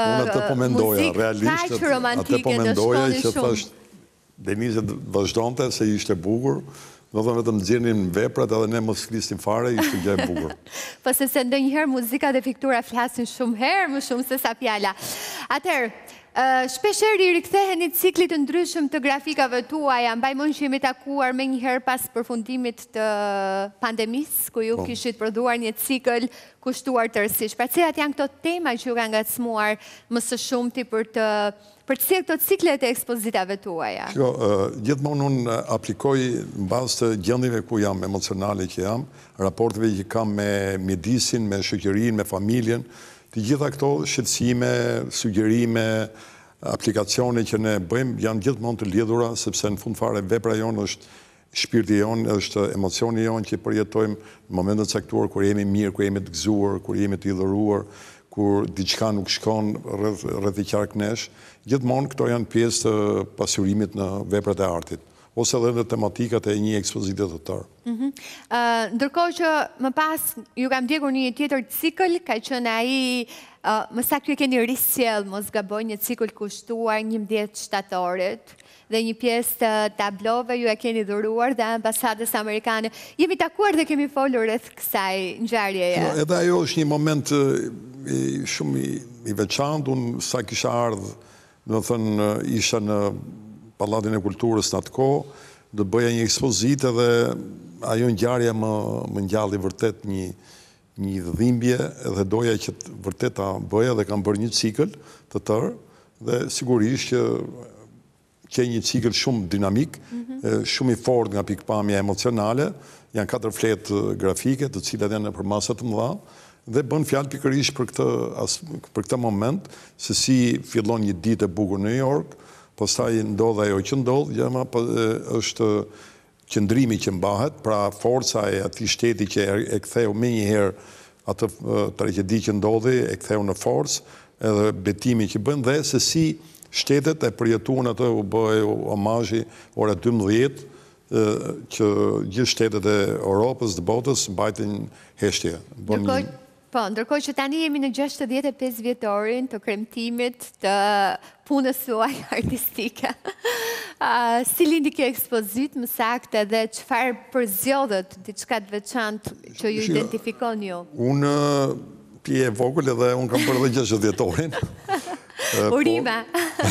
S1: muzikë kaq romantike në shkollin shumë.
S5: Denise vazhdonte se ishte bukur, do të vetëm nxjerrin veprat edhe ne mos flisnim fare, ishte gjë e bukur.
S1: Po sepse ndonjëherë muzika dhe piktura flasin shumë herë, më shumë se sa fjala. Atëherë, shpeshherë i riktheheni ciklit të ndryshëm të grafikave tuaja, mbajmon që jemi takuar me njëherë pas përfundimit të pandemisë, ku ju kishit prodhuar një cikël kushtuar tërësisht. Pra cilat janë këto tema që ju kanë ngacmuar më së shumti për të për të cilë këto ciklet e ekspozitave tuaja?
S5: Kjo, gjithmonë unë aplikoj në bazë të gjendjeve ku jam, emocionale që jam, raporteve që kam me mjedisin, me shoqërinë, me familjen, të gjitha këto shqetësime, sugjerime, aplikacione që ne bëjmë, janë gjithmonë të lidhura, sepse në fund fare vepra jonë është shpirti jonë, është emocioni jonë që përjetojmë në momentet caktuar kur jemi mirë, kur jemi të gëzuar, kur jemi të idhëruar, kur diçka nuk shkon rreth i qark nesh, gjithmonë këto janë pjesë të pasurimit në veprat e artit, ose edhe në tematikat e një ekspozite të tërë.
S1: Ndërkohë që më pas ju kam ndjekur një tjetër cikël, ka qenë ai, më saktë ju keni risjell, mos gaboj, një cikël kushtuar njëmbëdhjetë shtatorit, dhe një pjesë të tablove ju e keni dhuruar dhe ambasadës amerikane. Jemi takuar dhe kemi folur rreth kësaj ngjarjeje.
S5: Edhe ajo është një moment shumë i veçantë. Unë sa kisha ardhë, do të thënë, isha në Pallatin e Kulturës në atë kohë, do bëja një ekspozitë dhe ajo ngjarje më më ngjalli vërtet një një dhimbje dhe doja që vërtet ta bëja dhe kam bërë një cikël të tërë dhe sigurisht që që një cikël shumë dinamik, shumë i fort nga pikpamja emocionale, janë katër fletë grafike të cilat janë për masa të mëdha, dhe bën fjalë pikërisht për këtë për këtë moment, se si fillon një ditë e bukur në New York, pastaj ndodh ajo që ndodh, gjëma është qëndrimi që mbahet, pra forca e atij shteti që e ktheu më një herë atë tragjedi që ndodhi, e ktheu në forcë, edhe betimi që bën dhe se si shtetet e përjetuan atë, u bëj omazhi ora dymbëdhjetë, që gjithë shtetet e Europës, të botës, mbajtën heshtje.
S1: Po, ndërkohë që tani jemi në gjashtëdhjetë e pesë vjetorin të kremtimit të punës suaj artistike. Si lindi kjo ekspozit, më saktë, dhe çfarë përzjodhet diçka të veçantë që ju identifikon ju?
S5: Unë pje e vogël edhe unë kam bërë dhe gjashtëdhjetorin.
S1: Urime.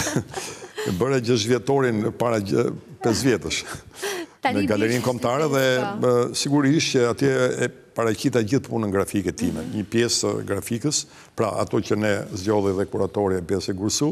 S5: Bërë gjashtëdhjetorin para pesë vjetësh në galerinë kombëtare dhe sigurisht që atje e paraqita gjithë punën grafike time, një pjesë grafikës, pra ato që ne zgjodhi dhe kuratori e pjesë e Gursu,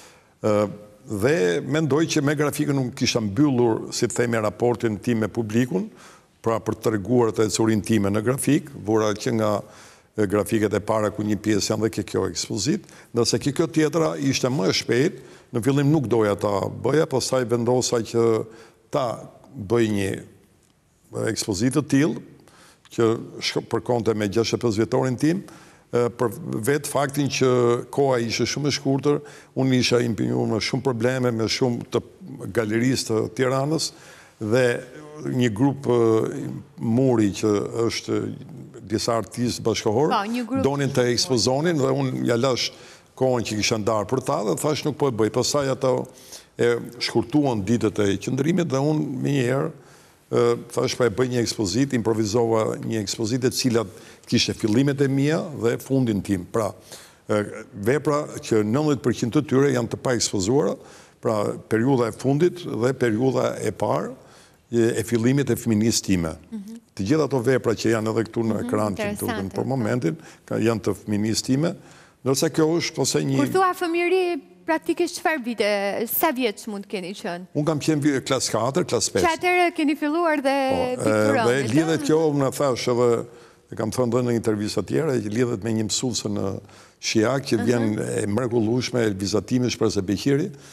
S5: dhe mendoj që me grafikën nuk kisha mbyllur, si të themi, raportin tim me publikun, pra për të treguar të ecurin time në grafik, vura që nga grafiket e para ku një pjesë janë dhe ke kjo ekspozit, nëse ke kjo tjetra ishte më e shpejt, në fillim nuk doja ta bëja, pastaj vendosa që ta bëj një ekspozit të tillë, që përkonte me gjashtëdhjetë e pesë vjetorin tim, për vetë faktin që koha ishe shumë e shkurtër, unë isha impenjuar me shumë probleme, me shumë të galerisë të Tiranës, dhe një grup muri që është disa artistë bashkëkohor, donin të ekspozonin dhe unë ja lash kohën që kisha ndarë për ta dhe thash nuk po e bëj. Pastaj ato e shkurtuan ditët e qëndrimit dhe unë më njëherë thash pa e bëj një ekspozit, improvizova një ekspozit e cilat kishte fillimet e mia dhe fundin tim. Pra, vepra që nëntëdhjetë përqind të tyre janë të pa ekspozuara, pra periudha e fundit dhe periudha e parë e fillimit e fëminisë time. Të gjitha ato vepra që janë edhe këtu në ekran që të udhën për momentin, janë të fëminisë time, ndërsa kjo është ose një...
S1: Kur thua fëmijëri, praktikisht çfarë vite, sa vjeç mund keni qenë?
S5: Unë kam qenë klas katër, klas pesë.
S1: Që atëherë keni filluar dhe pikturon.
S5: Dhe lidhet kjo, më thash edhe, e kam thënë dhe në intervista tjera, që lidhet me një mësuese në Shiak, që vjen e mrekullueshme, Elvizatimi Shprese Beqiri,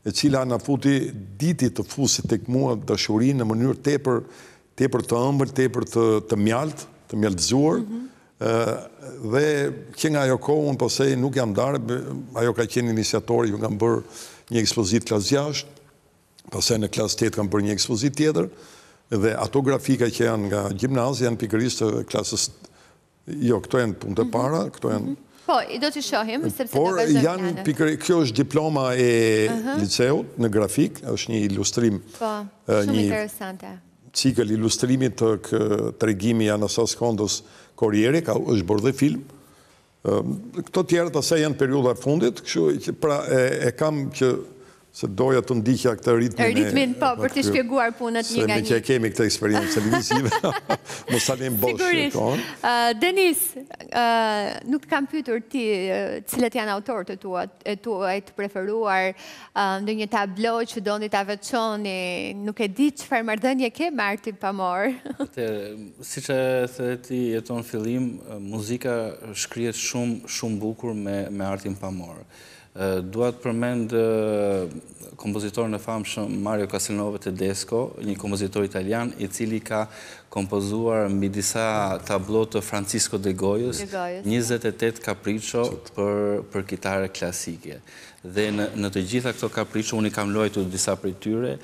S5: e cila na futi diti të fusit tek mua dashurinë në mënyrë tepër tepër të ëmbël, tepër të, të mjalt, të mjaltëzuar. Mm -hmm. uh, dhe që nga ajo kohë unë pastaj nuk jam ndarë, ajo ka qenë iniciatori, ju kam bërë një ekspozit klasë gjashtë, pastaj në klasë tetë kam bërë një ekspozit tjetër, dhe ato grafika që janë nga gjimnazi janë pikërisht të klasës, jo, këto janë punë të para, këto janë.
S1: Po, i do të shohim, sepse
S5: por
S1: do vazhdojmë
S5: janë
S1: janë.
S5: pikërisht, kjo është diploma e uh -huh. liceut në grafik, është një ilustrim.
S1: Po, shumë
S5: një
S1: interesante.
S5: Cikël ilustrimit të tregimi i Anastas Kondos Korrieri, ka është bërë dhe film. Këto tjerët asaj janë periudha e fundit, kështu pra e, e kam që se doja të ndihja këtë ritmin.
S1: Ritmin, po, për të shpjeguar punët një nga një.
S5: Se ne që kemi këtë eksperiencë televizive, mos salim bosh.
S1: Sigurisht. Denis, nuk kam pyetur ti cilët janë autorët e tuaj të preferuar, ndonjë tablo që doni ta veçoni, nuk e di çfarë marrëdhënie ke me Artin Pamor.
S2: Siç e the ti jeton fillim, muzika shkrihet shumë shumë bukur me me Artin Pamor. Dua të përmend kompozitorin e famshëm Mario Castelnuovo Tedesco, një kompozitor italian i cili ka kompozuar mbi disa tablo të Francisco de Goyës, njëzet e tetë capriccio për për kitare klasike. Dhe në, në të gjitha këto capriccio, unë i kam luajtur disa prej tyre,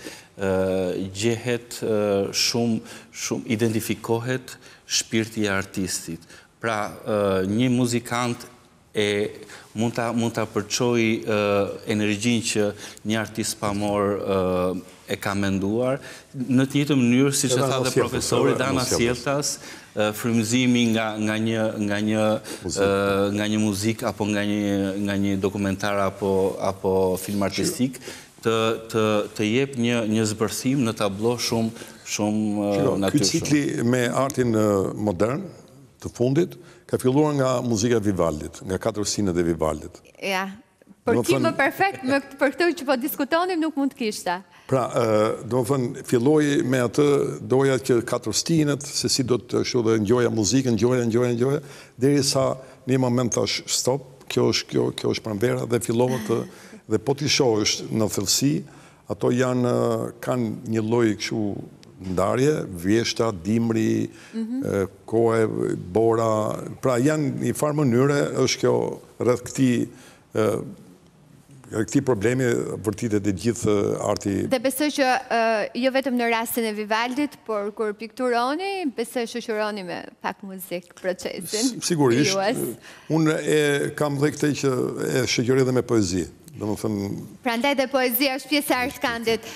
S2: gjehet shumë shumë identifikohet shpirti i artistit. Pra, një muzikant e mund ta mund ta përçojë uh, energjinë që një artist pamor uh, e ka menduar në të njëjtën mënyrë siç e tha dhe profesori Dana Sjeltas, uh, frymëzimi nga nga një nga një uh, nga një muzikë apo nga një nga një dokumentar apo apo film artistik të të të jep një një zbërthim në tablo shumë shumë uh, natyrshëm.
S5: Ky cikli me artin uh, modern të fundit ka filluar nga muzika e Vivaldit, nga katër sinët e Vivaldit.
S1: Ja, për ti më perfekt, për këtë që po diskutonim nuk mund të kishta.
S5: Pra, do më thënë, filloj me atë doja që katër sinët, se si do të shu dhe ngjoja muzikën, ngjoja, ngjoja, ngjoja, deri sa një moment thash stop, kjo është, kjo, kjo është pranvera dhe fillova të, dhe po t'i shohësh në thellësi, ato janë, kanë një lloj kështu ndarje, vjeshta, dimri, kohë, bora, pra janë një farë mënyre, është kjo rreth këti këti problemi vërtitet e gjithë arti.
S1: Dhe besoj që jo vetëm në rastin e Vivaldit, por kur pikturoni, besoj shoqëroni me pak muzikë procesin.
S5: Sigurisht, unë e kam dhe këtë që e shoqëroj dhe me poezi.
S1: Prandaj dhe poezia është pjesë e Artkandit.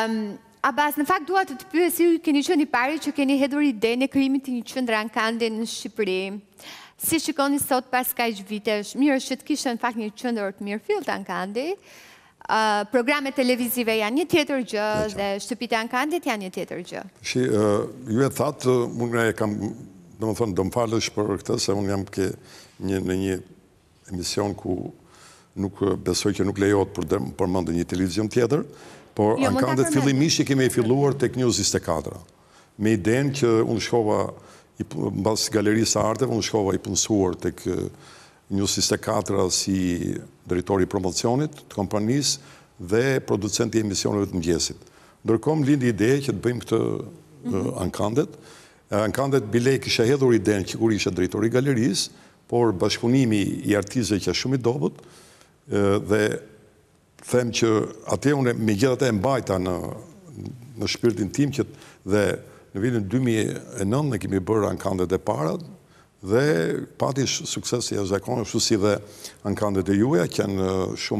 S1: Abas, në fakt dua të të pyes, ju keni qenë i pari që keni hedhur idenë e krijimit të një qendre Ankandi në Shqipëri. Si shikoni sot pas kaq vitesh? Mirë është që të kishte në fakt një qendër të mirëfillt Ankandi. Uh, programet televizive janë një tjetër gjë dhe shtëpitë e Ankandit janë një tjetër gjë.
S5: Shi, uh, ju e thatë, unë e kam, do më thonë, do më falësh për këtë, se unë jam ke një, në një emision ku nuk besoj që nuk lejohet për të përmendë një televizion tjetër. Por Ankandet fillimisht që kemi filluar tek News njëzet e katër. Me idenë që unë shkova, mbas galerisë së arteve, unë shkova i punësuar tek News njëzet e katër si drejtori i promocionit të kompanisë dhe producenti i emisioneve të mëngjesit. Ndërkohë lindi ide që të bëjmë këtë Ankandet. Ankandet bilej kisha hedhur idenë që kur isha drejtori i galerisë, por bashkëpunimi i artistëve që është shumë i dobët dhe them që atje unë me gjithatë e mbajta në, në shpirtin tim që dhe në vitin dy mijë e nëntë ne kemi bërë Ankandet e para dhe pati sukses i jashtëzakonshëm, ashtu si dhe Ankandet e juaja që janë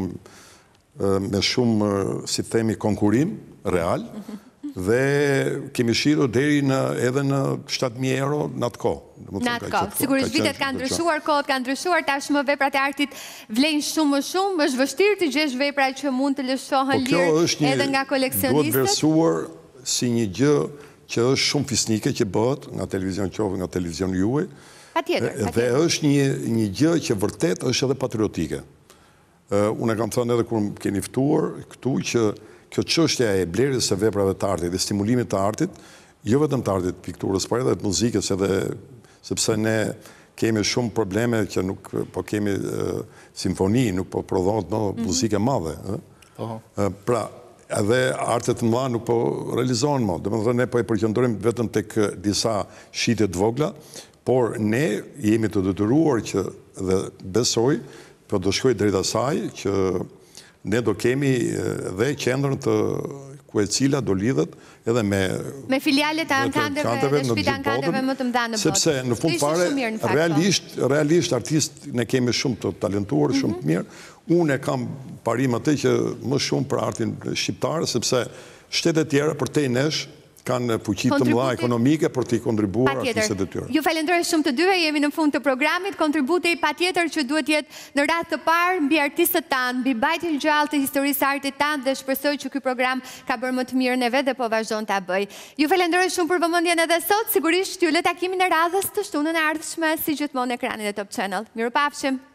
S5: shumë me shumë, si themi, konkurim real dhe kemi shirur deri në edhe në shtatë mijë euro në atë kohë.
S1: Në atë kohë, sigurisht vitet kanë ndryshuar, kohët kanë ndryshuar, tashmë veprat e artit vlejnë shumë më shumë, është vështirë të gjesh vepra që mund të lëshohen lirë edhe nga koleksionistët.
S5: Duhet vlerësuar si një gjë që është shumë fisnike që bëhet nga televizion qoftë, nga televizion juaj.
S1: Patjetër,
S5: dhe është një një gjë që vërtet është edhe patriotike. Unë e kam thënë edhe kur keni ftuar këtu që kjo çështja e blerjes së veprave të artit dhe stimulimit të artit, jo vetëm të artit pikturës, por edhe të muzikës, edhe sepse ne kemi shumë probleme që nuk po kemi simfoni, nuk po prodhohet më muzikë e madhe. Pra, edhe artet mëdha nuk po realizohen më. Dhe më dhe ne po e përqendronim vetëm tek disa shitje të vogla, por ne jemi të detyruar që dhe besoj, po do shkoj drejt asaj që ne do kemi dhe qendrën të ku e cila do lidhet edhe me
S1: me filiale të ankandeve dhe shtëpitë ankandeve më të mëdha në botë.
S5: Sepse në fund fare realisht realisht artist ne kemi shumë të talentuar, shumë të mirë. Unë e kam parim atë që më shumë për artin shqiptar, sepse shtetet tjera për te nesh kanë fuqi të mëdha ekonomike për t'i kontribuar artistët e tyre.
S1: Ju falenderoj shumë të dyve, jemi në fund të programit, kontributi patjetër që duhet jetë në radhë të parë mbi artistët tanë, mbi mbajtjen e gjallë të historisë së artit tanë dhe shpresoj që ky program ka bërë më të mirën e vet dhe po vazhdon ta bëj. Ju falenderoj shumë për vëmendjen edhe sot, sigurisht ju lë takimin e radhës të shtunën e ardhshme si gjithmonë në ekranin e Top Channel. Mirupafshim.